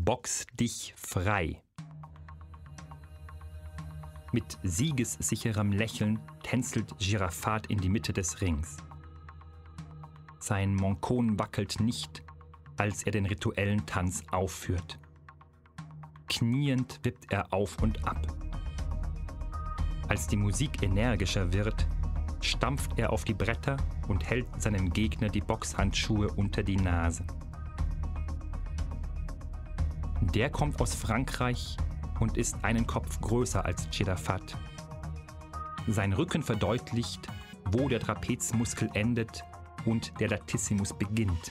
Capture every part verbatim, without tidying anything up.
Box dich frei. Mit siegessicherem Lächeln tänzelt Girafat in die Mitte des Rings. Sein Monkon wackelt nicht, als er den rituellen Tanz aufführt. Kniend wippt er auf und ab. Als die Musik energischer wird, stampft er auf die Bretter und hält seinem Gegner die Boxhandschuhe unter die Nase. Der kommt aus Frankreich und ist einen Kopf größer als Girafat. Sein Rücken verdeutlicht, wo der Trapezmuskel endet und der Latissimus beginnt.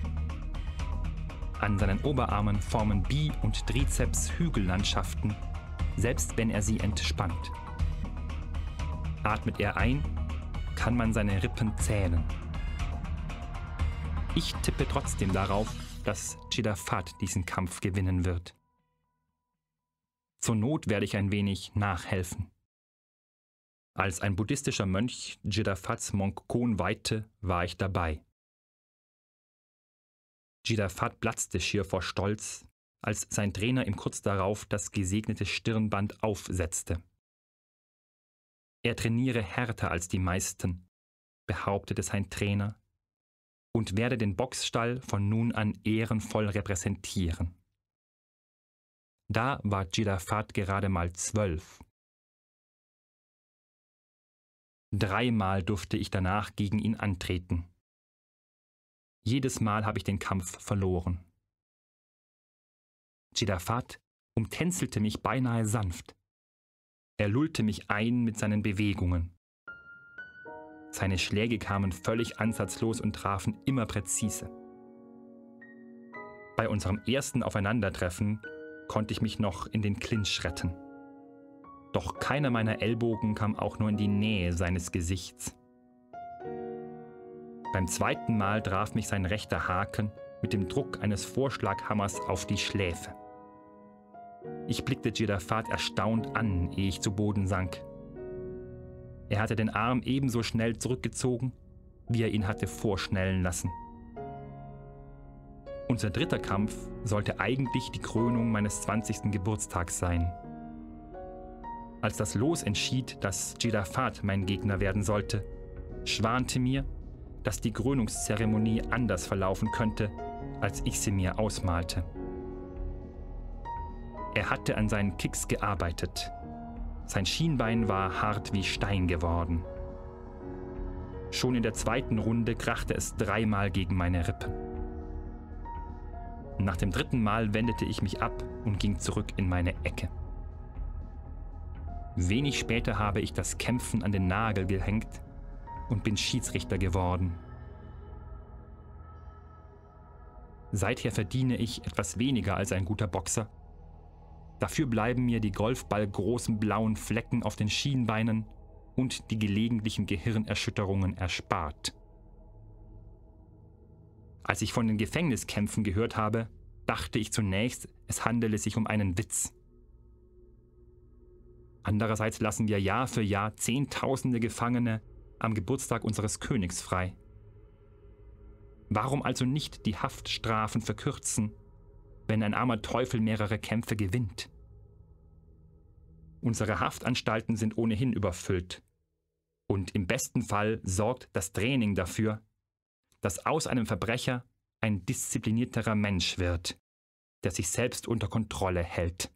An seinen Oberarmen formen Bi- und Trizeps Hügellandschaften, selbst wenn er sie entspannt. Atmet er ein, kann man seine Rippen zählen. Ich tippe trotzdem darauf, dass Girafat diesen Kampf gewinnen wird. Zur Not werde ich ein wenig nachhelfen. Als ein buddhistischer Mönch Girafats Monkon weihte, war ich dabei. Girafat platzte schier vor Stolz, als sein Trainer ihm kurz darauf das gesegnete Stirnband aufsetzte. Er trainiere härter als die meisten, behauptete sein Trainer, und werde den Boxstall von nun an ehrenvoll repräsentieren. Da war Girafat gerade mal zwölf. Dreimal durfte ich danach gegen ihn antreten. Jedes Mal habe ich den Kampf verloren. Girafat umtänzelte mich beinahe sanft. Er lullte mich ein mit seinen Bewegungen. Seine Schläge kamen völlig ansatzlos und trafen immer präzise. Bei unserem ersten Aufeinandertreffen konnte ich mich noch in den Clinch retten. Doch keiner meiner Ellbogen kam auch nur in die Nähe seines Gesichts. Beim zweiten Mal traf mich sein rechter Haken mit dem Druck eines Vorschlaghammers auf die Schläfe. Ich blickte Girafat erstaunt an, ehe ich zu Boden sank. Er hatte den Arm ebenso schnell zurückgezogen, wie er ihn hatte vorschnellen lassen. Unser dritter Kampf sollte eigentlich die Krönung meines zwanzigsten Geburtstags sein. Als das Los entschied, dass Girafat mein Gegner werden sollte, schwante mir, dass die Krönungszeremonie anders verlaufen könnte, als ich sie mir ausmalte. Er hatte an seinen Kicks gearbeitet. Sein Schienbein war hart wie Stein geworden. Schon in der zweiten Runde krachte es dreimal gegen meine Rippen. Nach dem dritten Mal wendete ich mich ab und ging zurück in meine Ecke. Wenig später habe ich das Kämpfen an den Nagel gehängt und bin Schiedsrichter geworden. Seither verdiene ich etwas weniger als ein guter Boxer. Dafür bleiben mir die golfballgroßen blauen Flecken auf den Schienbeinen und die gelegentlichen Gehirnerschütterungen erspart. Als ich von den Gefängniskämpfen gehört habe, dachte ich zunächst, es handele sich um einen Witz. Andererseits lassen wir Jahr für Jahr Zehntausende Gefangene am Geburtstag unseres Königs frei. Warum also nicht die Haftstrafen verkürzen, wenn ein armer Teufel mehrere Kämpfe gewinnt? Unsere Haftanstalten sind ohnehin überfüllt. Und im besten Fall sorgt das Training dafür, dass aus einem Verbrecher ein disziplinierterer Mensch wird, der sich selbst unter Kontrolle hält.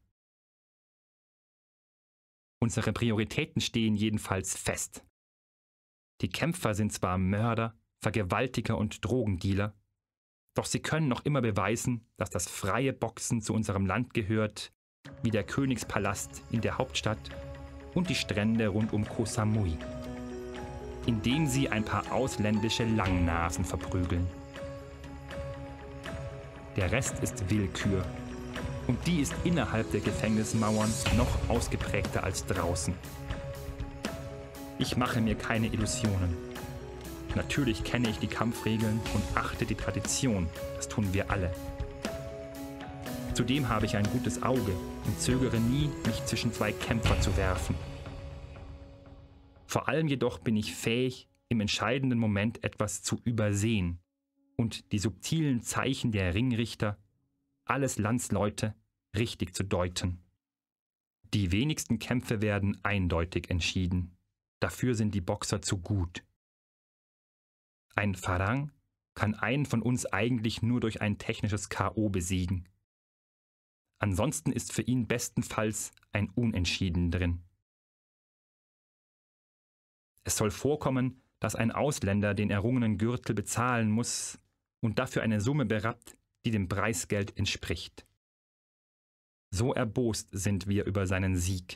Unsere Prioritäten stehen jedenfalls fest. Die Kämpfer sind zwar Mörder, Vergewaltiger und Drogendealer, doch sie können noch immer beweisen, dass das freie Boxen zu unserem Land gehört, wie der Königspalast in der Hauptstadt und die Strände rund um Koh Samui, indem sie ein paar ausländische Langnasen verprügeln. Der Rest ist Willkür, und die ist innerhalb der Gefängnismauern noch ausgeprägter als draußen. Ich mache mir keine Illusionen. Natürlich kenne ich die Kampfregeln und achte die Tradition, das tun wir alle. Zudem habe ich ein gutes Auge und zögere nie, mich zwischen zwei Kämpfer zu werfen. Vor allem jedoch bin ich fähig, im entscheidenden Moment etwas zu übersehen und die subtilen Zeichen der Ringrichter alles Landsleute richtig zu deuten. Die wenigsten Kämpfe werden eindeutig entschieden. Dafür sind die Boxer zu gut. Ein Farang kann einen von uns eigentlich nur durch ein technisches K O besiegen. Ansonsten ist für ihn bestenfalls ein Unentschieden drin. Es soll vorkommen, dass ein Ausländer den errungenen Gürtel bezahlen muss und dafür eine Summe berappt, die dem Preisgeld entspricht. So erbost sind wir über seinen Sieg.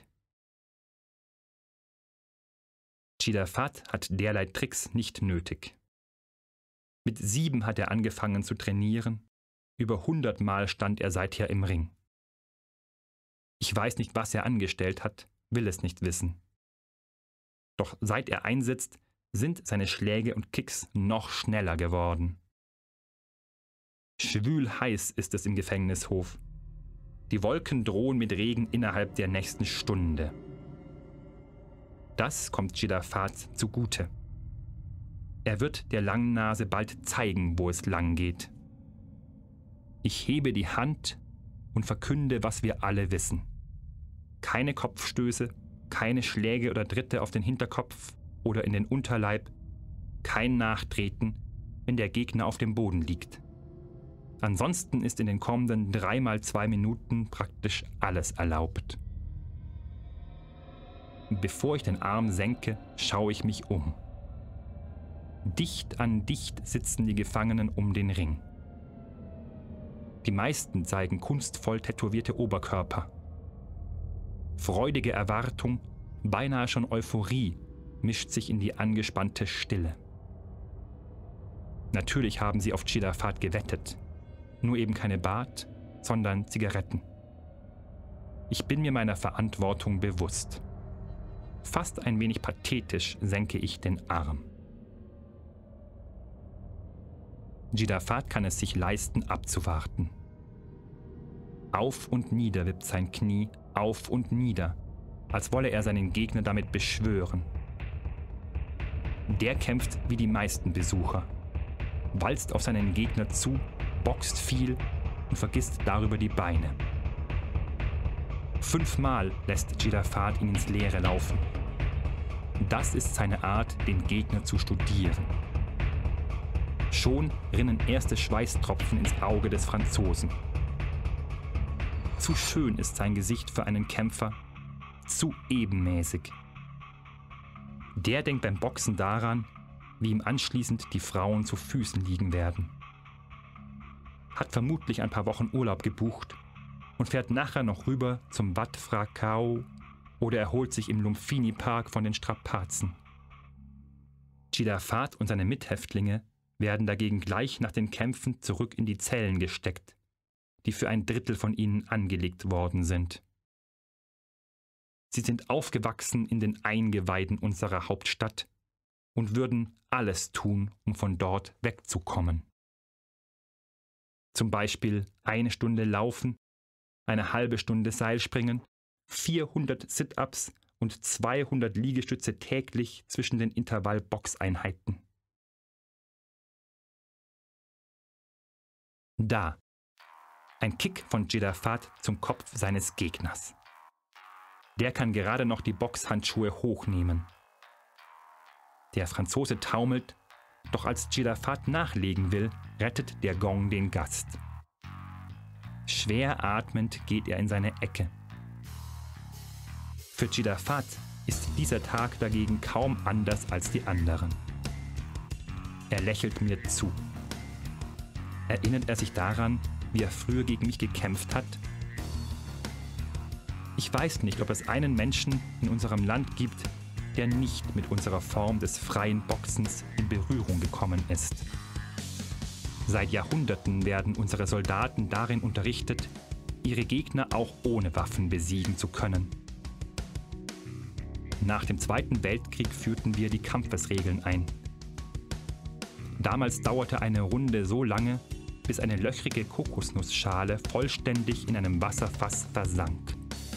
Chilafat hat derlei Tricks nicht nötig. Mit sieben hat er angefangen zu trainieren, über hundertmal stand er seither im Ring. Ich weiß nicht, was er angestellt hat, will es nicht wissen. Doch seit er einsetzt, sind seine Schläge und Kicks noch schneller geworden. Schwül-heiß ist es im Gefängnishof. Die Wolken drohen mit Regen innerhalb der nächsten Stunde. Das kommt Chilafat zugute. Er wird der langen Nase bald zeigen, wo es lang geht. Ich hebe die Hand und verkünde, was wir alle wissen. Keine Kopfstöße, keine Schläge oder Tritte auf den Hinterkopf oder in den Unterleib, kein Nachtreten, wenn der Gegner auf dem Boden liegt. Ansonsten ist in den kommenden drei mal zwei Minuten praktisch alles erlaubt. Bevor ich den Arm senke, schaue ich mich um. Dicht an dicht sitzen die Gefangenen um den Ring. Die meisten zeigen kunstvoll tätowierte Oberkörper. Freudige Erwartung, beinahe schon Euphorie, mischt sich in die angespannte Stille. Natürlich haben sie auf Chilafat gewettet. Nur eben keine Bart, sondern Zigaretten. Ich bin mir meiner Verantwortung bewusst. Fast ein wenig pathetisch senke ich den Arm. Chilafat kann es sich leisten, abzuwarten. Auf und nieder wippt sein Knie, auf und nieder, als wolle er seinen Gegner damit beschwören. Der kämpft wie die meisten Besucher, walzt auf seinen Gegner zu, boxt viel und vergisst darüber die Beine. Fünfmal lässt Chilafat ihn ins Leere laufen. Das ist seine Art, den Gegner zu studieren. Schon rinnen erste Schweißtropfen ins Auge des Franzosen. Zu schön ist sein Gesicht für einen Kämpfer, zu ebenmäßig. Der denkt beim Boxen daran, wie ihm anschließend die Frauen zu Füßen liegen werden. Hat vermutlich ein paar Wochen Urlaub gebucht und fährt nachher noch rüber zum Wat Phra Kaeo oder erholt sich im Lumpini-Park von den Strapazen. Chilafat und seine Mithäftlinge werden dagegen gleich nach den Kämpfen zurück in die Zellen gesteckt, die für ein Drittel von ihnen angelegt worden sind. Sie sind aufgewachsen in den Eingeweiden unserer Hauptstadt und würden alles tun, um von dort wegzukommen. Zum Beispiel eine Stunde laufen, eine halbe Stunde Seilspringen, vierhundert Sit-ups und zweihundert Liegestütze täglich zwischen den Intervall-Boxeinheiten. Da. Ein Kick von Chilafat zum Kopf seines Gegners. Der kann gerade noch die Boxhandschuhe hochnehmen. Der Franzose taumelt, doch als Chilafat nachlegen will, rettet der Gong den Gast. Schwer atmend geht er in seine Ecke. Für Chilafat ist dieser Tag dagegen kaum anders als die anderen. Er lächelt mir zu. Erinnert er sich daran, wie er früher gegen mich gekämpft hat? Ich weiß nicht, ob es einen Menschen in unserem Land gibt, der nicht mit unserer Form des freien Boxens in Berührung gekommen ist. Seit Jahrhunderten werden unsere Soldaten darin unterrichtet, ihre Gegner auch ohne Waffen besiegen zu können. Nach dem Zweiten Weltkrieg führten wir die Kampfesregeln ein. Damals dauerte eine Runde so lange, bis eine löchrige Kokosnussschale vollständig in einem Wasserfass versank.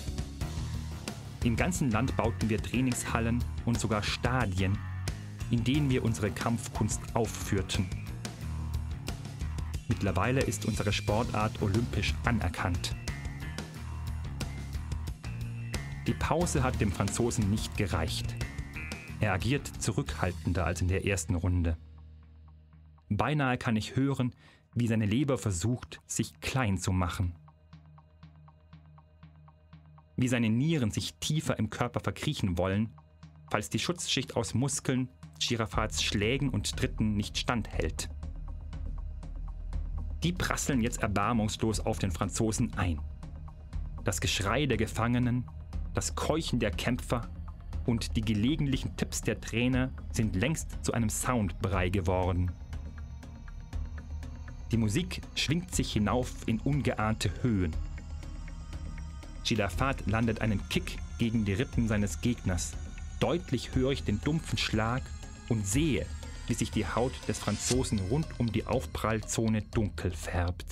Im ganzen Land bauten wir Trainingshallen und sogar Stadien, in denen wir unsere Kampfkunst aufführten. Mittlerweile ist unsere Sportart olympisch anerkannt. Die Pause hat dem Franzosen nicht gereicht. Er agiert zurückhaltender als in der ersten Runde. Beinahe kann ich hören, wie seine Leber versucht, sich klein zu machen. Wie seine Nieren sich tiefer im Körper verkriechen wollen, falls die Schutzschicht aus Muskeln Girafats Schlägen und Tritten nicht standhält. Die prasseln jetzt erbarmungslos auf den Franzosen ein. Das Geschrei der Gefangenen, das Keuchen der Kämpfer und die gelegentlichen Tipps der Trainer sind längst zu einem Soundbrei geworden. Die Musik schwingt sich hinauf in ungeahnte Höhen. Girafat landet einen Kick gegen die Rippen seines Gegners. Deutlich höre ich den dumpfen Schlag und sehe, wie sich die Haut des Franzosen rund um die Aufprallzone dunkel färbt.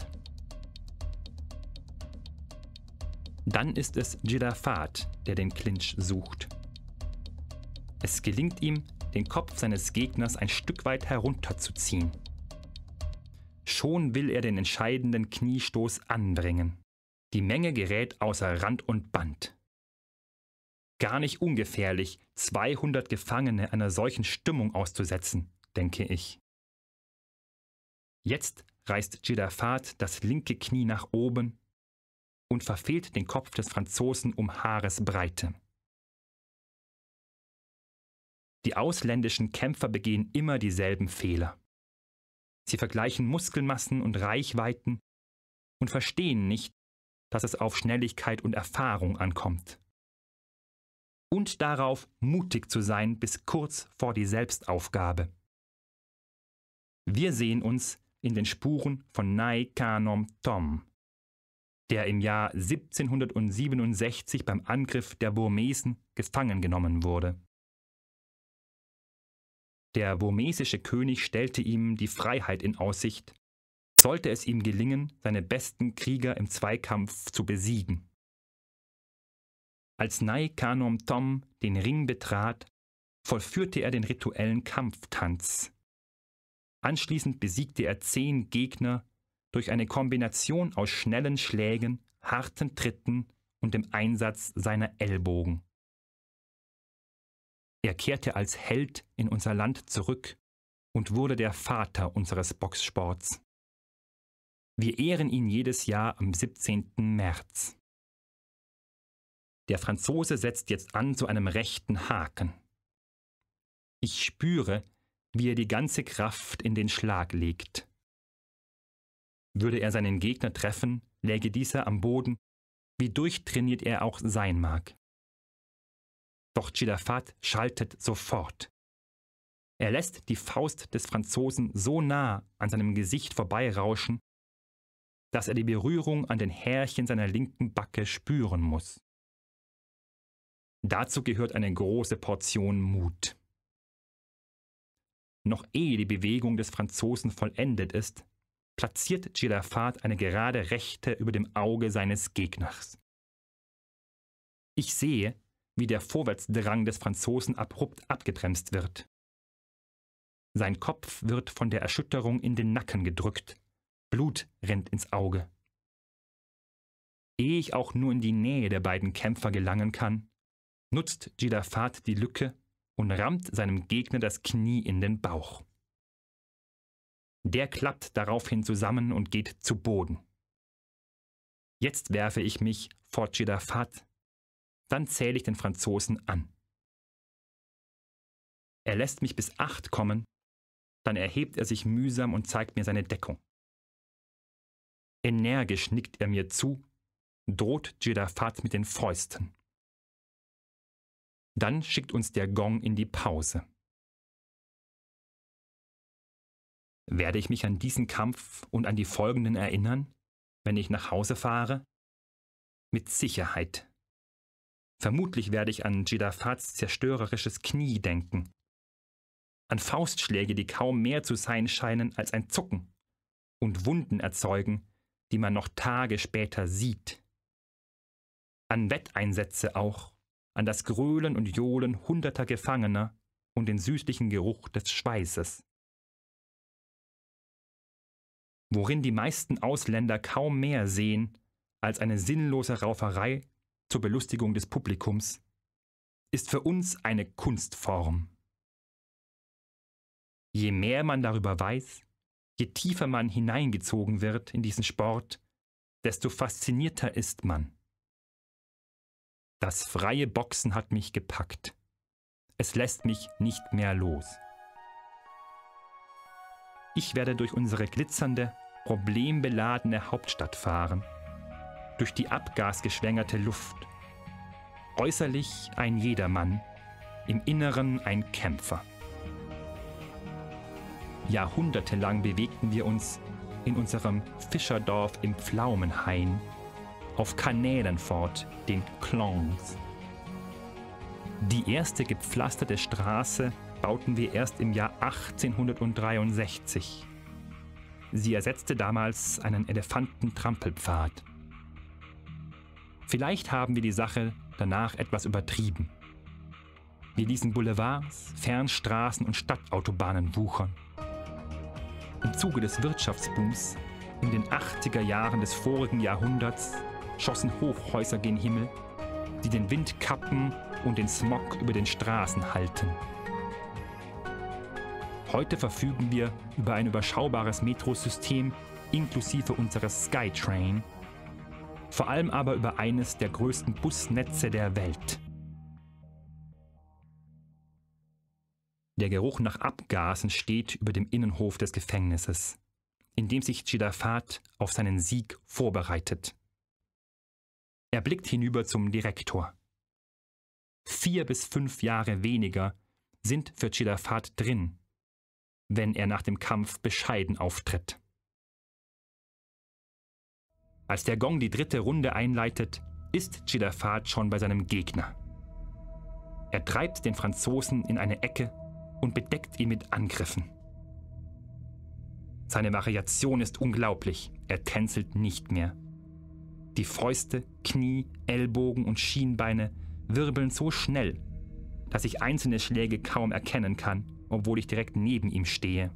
Dann ist es Girafat, der den Clinch sucht. Es gelingt ihm, den Kopf seines Gegners ein Stück weit herunterzuziehen. Schon will er den entscheidenden Kniestoß anbringen. Die Menge gerät außer Rand und Band. Gar nicht ungefährlich, zweihundert Gefangene einer solchen Stimmung auszusetzen, denke ich. Jetzt reißt Girafat das linke Knie nach oben und verfehlt den Kopf des Franzosen um Haaresbreite. Die ausländischen Kämpfer begehen immer dieselben Fehler. Sie vergleichen Muskelmassen und Reichweiten und verstehen nicht, dass es auf Schnelligkeit und Erfahrung ankommt. Und darauf, mutig zu sein bis kurz vor die Selbstaufgabe. Wir sehen uns in den Spuren von Nai Qanom Thom, der im Jahr siebzehnhundertsiebenundsechzig beim Angriff der Burmesen gefangen genommen wurde. Der burmesische König stellte ihm die Freiheit in Aussicht, sollte es ihm gelingen, seine besten Krieger im Zweikampf zu besiegen. Als Nai Qanom Thom den Ring betrat, vollführte er den rituellen Kampftanz. Anschließend besiegte er zehn Gegner durch eine Kombination aus schnellen Schlägen, harten Tritten und dem Einsatz seiner Ellbogen. Er kehrte als Held in unser Land zurück und wurde der Vater unseres Boxsports. Wir ehren ihn jedes Jahr am siebzehnten März. Der Franzose setzt jetzt an zu einem rechten Haken. Ich spüre, wie er die ganze Kraft in den Schlag legt. Würde er seinen Gegner treffen, läge dieser am Boden, wie durchtrainiert er auch sein mag. Doch Girafat schaltet sofort. Er lässt die Faust des Franzosen so nah an seinem Gesicht vorbeirauschen, dass er die Berührung an den Härchen seiner linken Backe spüren muss. Dazu gehört eine große Portion Mut. Noch ehe die Bewegung des Franzosen vollendet ist, platziert Girafat eine gerade Rechte über dem Auge seines Gegners. Ich sehe, wie der Vorwärtsdrang des Franzosen abrupt abgebremst wird. Sein Kopf wird von der Erschütterung in den Nacken gedrückt. Blut rinnt ins Auge. Ehe ich auch nur in die Nähe der beiden Kämpfer gelangen kann, nutzt Girafat die Lücke und rammt seinem Gegner das Knie in den Bauch. Der klappt daraufhin zusammen und geht zu Boden. Jetzt werfe ich mich vor Girafat, dann zähle ich den Franzosen an. Er lässt mich bis acht kommen, dann erhebt er sich mühsam und zeigt mir seine Deckung. Energisch nickt er mir zu, droht Girafat mit den Fäusten. Dann schickt uns der Gong in die Pause. Werde ich mich an diesen Kampf und an die folgenden erinnern, wenn ich nach Hause fahre? Mit Sicherheit. Vermutlich werde ich an Girafats zerstörerisches Knie denken. An Faustschläge, die kaum mehr zu sein scheinen als ein Zucken und Wunden erzeugen, die man noch Tage später sieht. An Wetteinsätze auch, an das Gröhlen und Johlen hunderter Gefangener und den süßlichen Geruch des Schweißes. worin die meisten Ausländer kaum mehr sehen als eine sinnlose Rauferei zur Belustigung des Publikums, ist für uns eine Kunstform. Je mehr man darüber weiß, je tiefer man hineingezogen wird in diesen Sport, desto faszinierter ist man. Das freie Boxen hat mich gepackt. Es lässt mich nicht mehr los. Ich werde durch unsere glitzernde, problembeladene Hauptstadt fahren, durch die abgasgeschwängerte Luft. Äußerlich ein Jedermann, im Inneren ein Kämpfer. Jahrhundertelang bewegten wir uns in unserem Fischerdorf im Pflaumenhain auf Kanälen fort, den Clons. Die erste gepflasterte Straße bauten wir erst im Jahr achtzehnhundertdreiundsechzig. Sie ersetzte damals einen Elefantentrampelpfad. Vielleicht haben wir die Sache danach etwas übertrieben. Wir ließen Boulevards, Fernstraßen und Stadtautobahnen wuchern. Im Zuge des Wirtschaftsbooms in den achtziger Jahren des vorigen Jahrhunderts schossen Hochhäuser gen Himmel, die den Wind kappen und den Smog über den Straßen halten. Heute verfügen wir über ein überschaubares Metrosystem inklusive unseres Skytrain, vor allem aber über eines der größten Busnetze der Welt. Der Geruch nach Abgasen steht über dem Innenhof des Gefängnisses, in dem sich Cheddarfat auf seinen Sieg vorbereitet. Er blickt hinüber zum Direktor. Vier bis fünf Jahre weniger sind für Cheddarfat drin, wenn er nach dem Kampf bescheiden auftritt. Als der Gong die dritte Runde einleitet, ist Cheddarfat schon bei seinem Gegner. Er treibt den Franzosen in eine Ecke und bedeckt ihn mit Angriffen. Seine Variation ist unglaublich, er tänzelt nicht mehr. Die Fäuste, Knie, Ellbogen und Schienbeine wirbeln so schnell, dass ich einzelne Schläge kaum erkennen kann, obwohl ich direkt neben ihm stehe.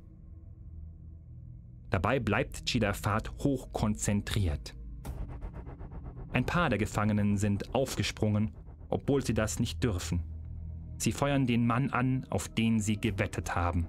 Dabei bleibt Cheddarfat hochkonzentriert. Ein paar der Gefangenen sind aufgesprungen, obwohl sie das nicht dürfen. Sie feuern den Mann an, auf den sie gewettet haben.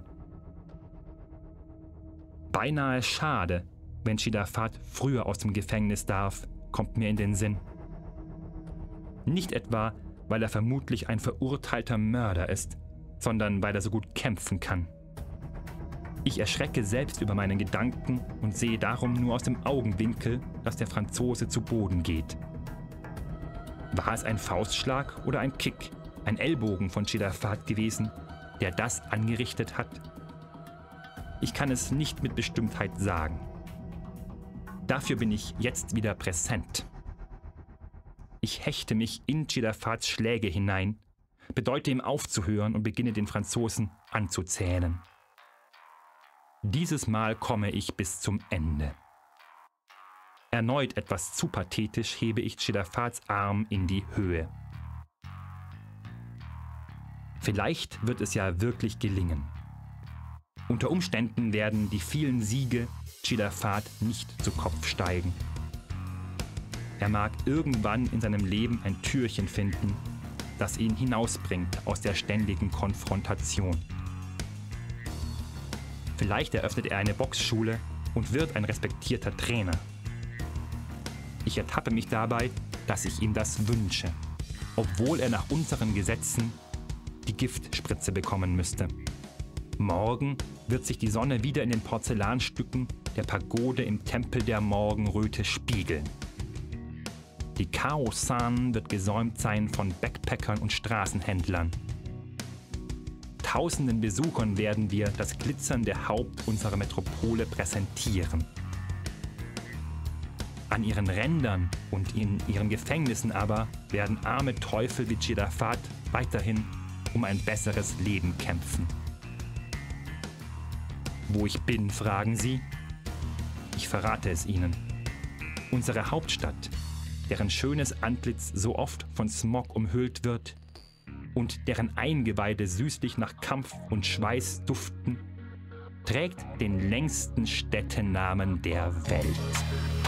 Beinahe schade, wenn Cheddarfat früher aus dem Gefängnis darf, kommt mir in den Sinn. Nicht etwa, weil er vermutlich ein verurteilter Mörder ist, sondern weil er so gut kämpfen kann. Ich erschrecke selbst über meinen Gedanken und sehe darum nur aus dem Augenwinkel, dass der Franzose zu Boden geht. War es ein Faustschlag oder ein Kick, ein Ellbogen von Cheddarfat gewesen, der das angerichtet hat? Ich kann es nicht mit Bestimmtheit sagen. Dafür bin ich jetzt wieder präsent. Ich hechte mich in Cheddarfats Schläge hinein, bedeute ihm aufzuhören und beginne den Franzosen anzuzählen. Dieses Mal komme ich bis zum Ende. Erneut etwas zu pathetisch hebe ich Cheddarfats Arm in die Höhe. Vielleicht wird es ja wirklich gelingen. Unter Umständen werden die vielen Siege Cheddarfat nicht zu Kopf steigen. Er mag irgendwann in seinem Leben ein Türchen finden, das ihn hinausbringt aus der ständigen Konfrontation. Vielleicht eröffnet er eine Boxschule und wird ein respektierter Trainer. Ich ertappe mich dabei, dass ich ihm das wünsche, obwohl er nach unseren Gesetzen die Giftspritze bekommen müsste. Morgen wird sich die Sonne wieder in den Porzellanstücken der Pagode im Tempel der Morgenröte spiegeln. Die Khao San wird gesäumt sein von Backpackern und Straßenhändlern. Tausenden Besuchern werden wir das glitzernde Haupt unserer Metropole präsentieren. An ihren Rändern und in ihren Gefängnissen aber werden arme Teufel wie Cheddarfat weiterhin um ein besseres Leben kämpfen. Wo ich bin, fragen Sie? Ich verrate es Ihnen. Unsere Hauptstadt, deren schönes Antlitz so oft von Smog umhüllt wird und deren Eingeweide süßlich nach Kampf und Schweiß duften, trägt den längsten Städtenamen der Welt.